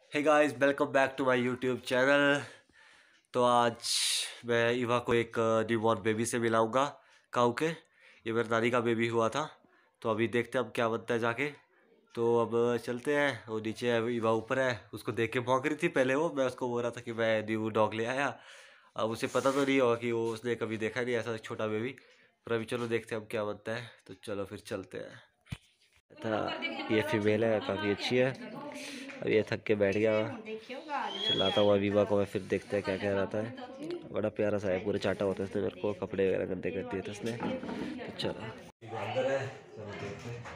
Hey guys, welcome back to my YouTube channel. तो आज मैं ईवा को एक न्यूबॉर्न बेबी से मिलाऊंगा। काऊ के ये मेरी नानी का बेबी हुआ था। तो अभी देखते हैं अब क्या बनता है जाके। तो अब चलते हैं। वो नीचे है, ईवा ऊपर है। उसको देख के भौंक रही थी पहले। वो मैं उसको बोल रहा था कि मैं न्यू डॉग ले आया। अब उसे पता तो नहीं होगा कि वो उसने कभी देखा नहीं ऐसा छोटा बेबी। पर अभी चलो देखते हैं अब क्या बनता है। तो चलो फिर चलते हैं। ये फीमेल है, काफ़ी अच्छी है। अब ये थक के बैठ गया। चलाता हुआ वीवा को मैं, फिर देखते हैं क्या क्या रहता है। बड़ा प्यारा सा है, पूरे चाटा होता है इसने मेरे को। कपड़े वगैरह गंदे कर दिए थे इसने। तो चलो अंदर है, चलो देखते हैं।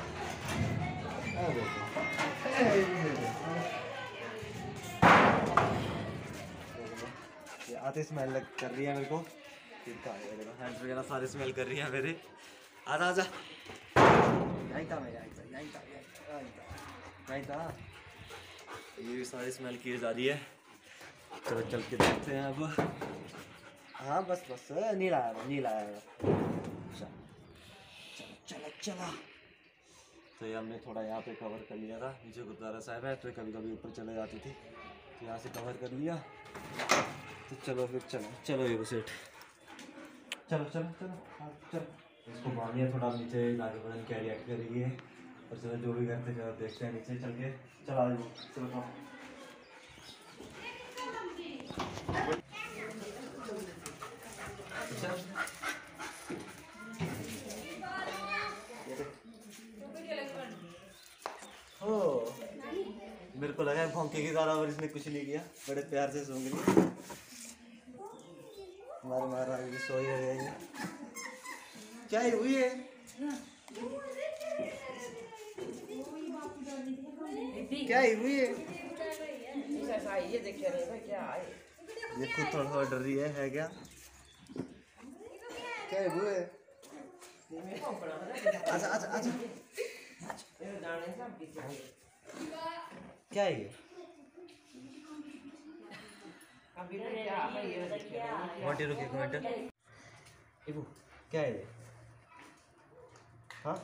ये आते स्मेल कर रही है मेरे को। हैंड्स वगैरह सारे स्मेल कर रही है मेरे। आजा आजा, यहीं था मैं, यहीं था। ये भी सारी स्मेल की जा रही है। चलो चल के देखते हैं अब। हाँ बस बस, नीला आया, नीला आया। चलो चलो चलो। तो ये हमने थोड़ा यहाँ पे कवर कर लिया था। नीचे गुरुद्वारा साहब है, तो कभी कभी ऊपर चले जाती थी, तो यहाँ से कवर कर लिया। तो चलो फिर, चलो चलो ये सेठ, चलो चलो चलो। हाँ चलो, इसको मानिए थोड़ा नीचे लाके, पता नहीं क्या रिएक्ट करेगी है। और चलो जो भी करते चलो देखते हैं नीचे चल के। चलो आ जाओ, चलो हो। मेरे को लगा है भौंकेगी ज़्यादा, और इसने कुछ नहीं किया। बड़े प्यार से सूंघ रही है। मार मार अभी सोई है ये। क्या ही हुई है? क्या ही हुई है? ये खुद थोड़ा थोड़ा डर रही है क्या? क्या ही हुई है? अच्छा अच्छा अच्छा, क्या है ये? मोटी रुक एक मिनट। इबू क्या है ये? हाँ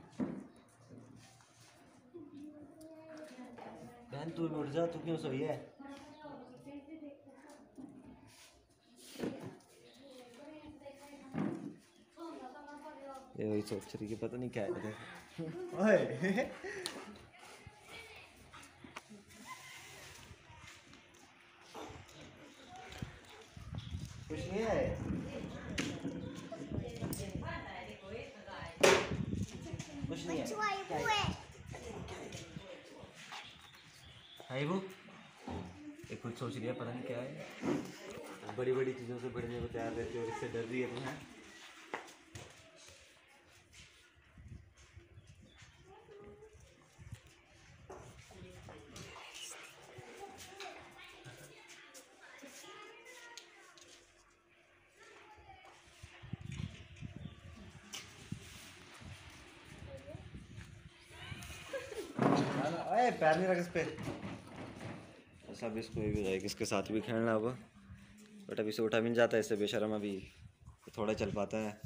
बहन, तू उठ जा, तू क्यों सोई है? ये वही सोच रही कि पता नहीं क्या है। ओए कुछ नहीं है, कुछ नहीं है। हाय वो, ये कुछ सोच रही है, पता नहीं क्या है। बड़ी बड़ी चीज़ों से बढ़ने को तैयार रहती है और इससे डर रही है तुम्हें। अरे पैर नहीं रख इस पे। सब इसको भी जाएगी, इसके साथ भी खेलना होगा। बट अभी से उठा भी नहीं जाता है इससे बेशर्म, अभी थोड़ा चल पाता है।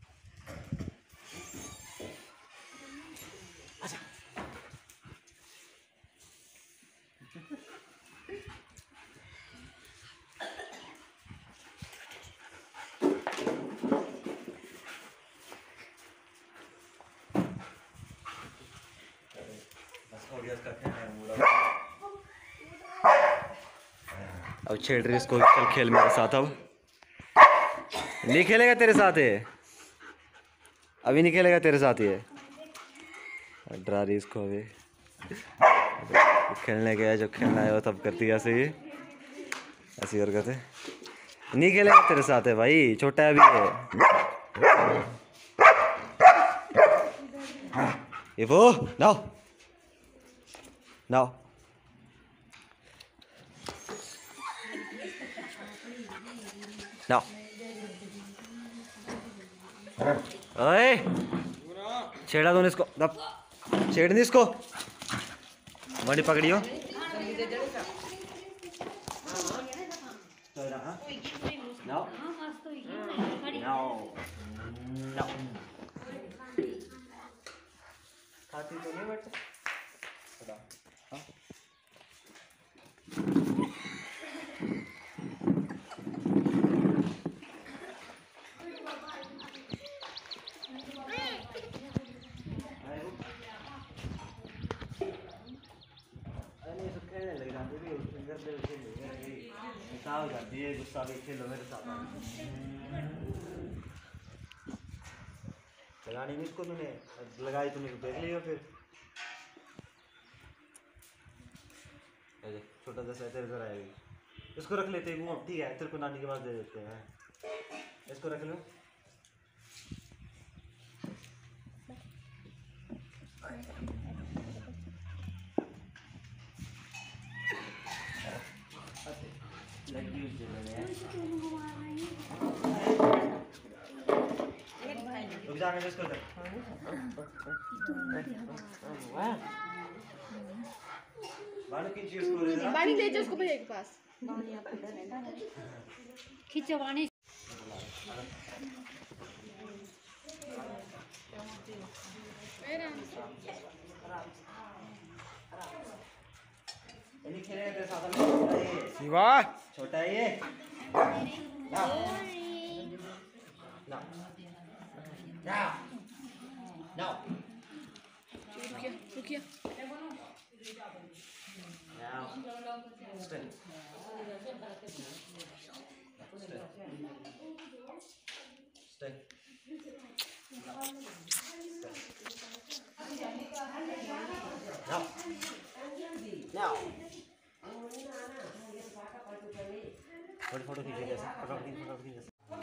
अब छेड़ रही इसको, चल खेल मेरे साथ। अब नहीं खेलेगा तेरे साथ ये, अभी नहीं खेलेगा तेरे साथ ये। डरा रही इसको अभी। खेलने गया, जब खेलना है वो तब करती है ऐसे ही, ऐसी हरकतें। नहीं खेलेगा तेरे साथ है भाई, छोटा है अभी ये वो। नाओ नाओ, नाओ। ओए छेड़ा दो इसको, दब छेड़ नहीं इसको, बड़ी पकड़ियो। नाओ नाओ नाओ, खाती तो नहीं बट। हो जाती है गुस्सा भी, खेलो मेरे साथ। लगानी भी इसको मैंने लगाई, तुमने देख लिया फिर। छोटा सा तेरे घर आएगी, इसको रख लेते हैं। वो ठीक है, तेरे को नानी के पास दे देते हैं। इसको रख लो। रुक जाने दे इसको। पानी ले जाओ उसको भैया के पास। खींचो पानी। शिवा छोटा है ये। रुकिए। फोटो खींचे जैसे, फोटो खींचे।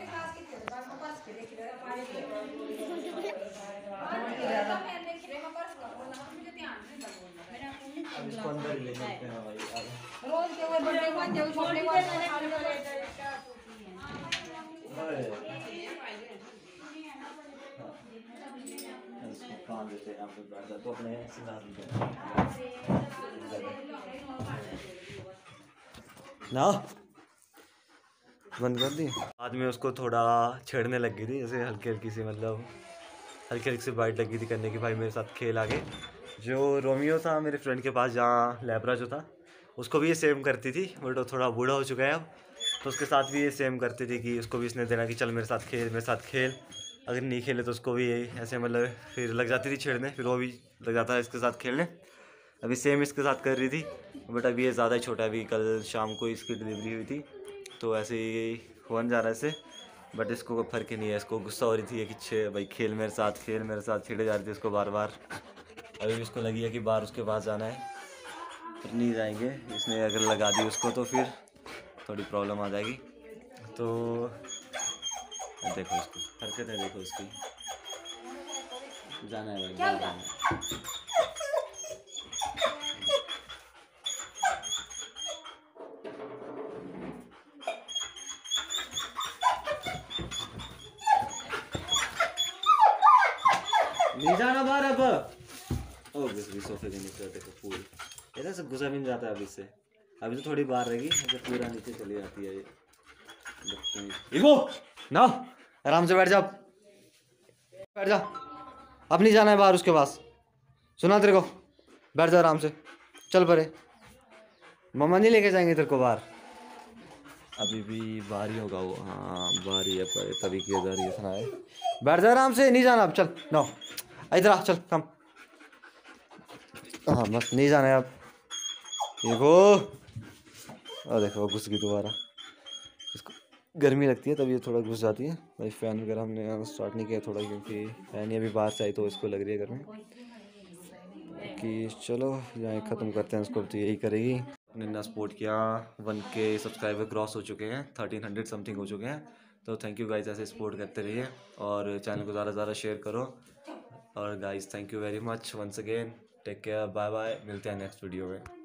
इसको अंदर ले जाते हैं भाई। रोज के वो बर्थडे को जाओ छोटे को कान देते हैं आपको बैठा तो अपने सिंगार ना बंद कर दी। बाद में उसको थोड़ा छेड़ने लग गई थी, जैसे हल्की हल्की सी, मतलब हल्की हल्की सी बाइट लगी थी करने की, भाई मेरे साथ खेल आगे। जो रोमियो था मेरे फ्रेंड के पास, जहाँ लैब्रा जो था, उसको भी ये सेम करती थी, बट वो थोड़ा बूढ़ा हो चुका है अब, तो उसके साथ भी ये सेम करती थी कि उसको भी इसने देना कि चल मेरे साथ खेल, मेरे साथ खेल। अगर नहीं खेले तो उसको भी ऐसे मतलब फिर लग जाती थी छेड़ने, फिर वो भी लग जाता है इसके साथ खेलने। अभी सेम इसके साथ कर रही थी, बट अभी ये ज़्यादा ही छोटा है। अभी कल शाम को इसकी डिलीवरी हुई थी, तो ऐसे ही होने जा रहा है इससे, बट इसको कोई फर्क ही नहीं है। इसको गुस्सा हो रही थी कि भाई खेल मेरे साथ, खेल मेरे साथ, छेड़े जा रही थी उसको बार बार। अभी भी इसको लगी है कि बाहर उसके पास जाना है, फिर नहीं जाएंगे। इसने अगर लगा दी उसको तो फिर थोड़ी प्रॉब्लम आ जाएगी। तो देखो उसको हरकतें, देखो उसकी। जाना है भाई, जाना है। नहीं जाना बाहर अब। ओ सोफे के नीचे देखो पूरी इधर से गुस्सा भी नहीं जाता है अभी से। अभी तो थोड़ी बाहर रहेगी, जब पूरा नीचे चली जाती है ये। वो ना आराम से बैठ जा, बैठ जा। अब नहीं जाना है बाहर उसके पास, सुना तेरे को? बैठ जा आराम से, चल परे। मम्मा नहीं लेके जाएंगे तेरे को बाहर। अभी भी बाहर ही होगा वो, हाँ बाहर ही है, पर तभी किया जा रही है सुना है। बैठ जा आराम से, नहीं जाना अब, चल नो इधर आ, चल कम। हाँ बस नहीं जाना है अब। देखो और देखो घुस गई दोबारा। इसको गर्मी लगती है तब ये थोड़ा घुस जाती है भाई। फ़ैन वगैरह हमने स्टार्ट नहीं किया थोड़ा, क्योंकि फ़ैन ही अभी बाहर से आई तो इसको लग रही है गर्मी। कि चलो यहाँ ख़त्म करते हैं इसको, तो यही करेगी। हमने ना सपोर्ट किया, 1K सब्सक्राइबर क्रॉस हो चुके हैं, 1300 समथिंग हो चुके हैं। तो थैंक यू गाइस, ऐसे सपोर्ट करते रहिए और चैनल को ज़्यादा से ज़्यादा शेयर करो। और guys thank you very much once again, take care, bye bye, मिलते हैं नेक्स्ट वीडियो में।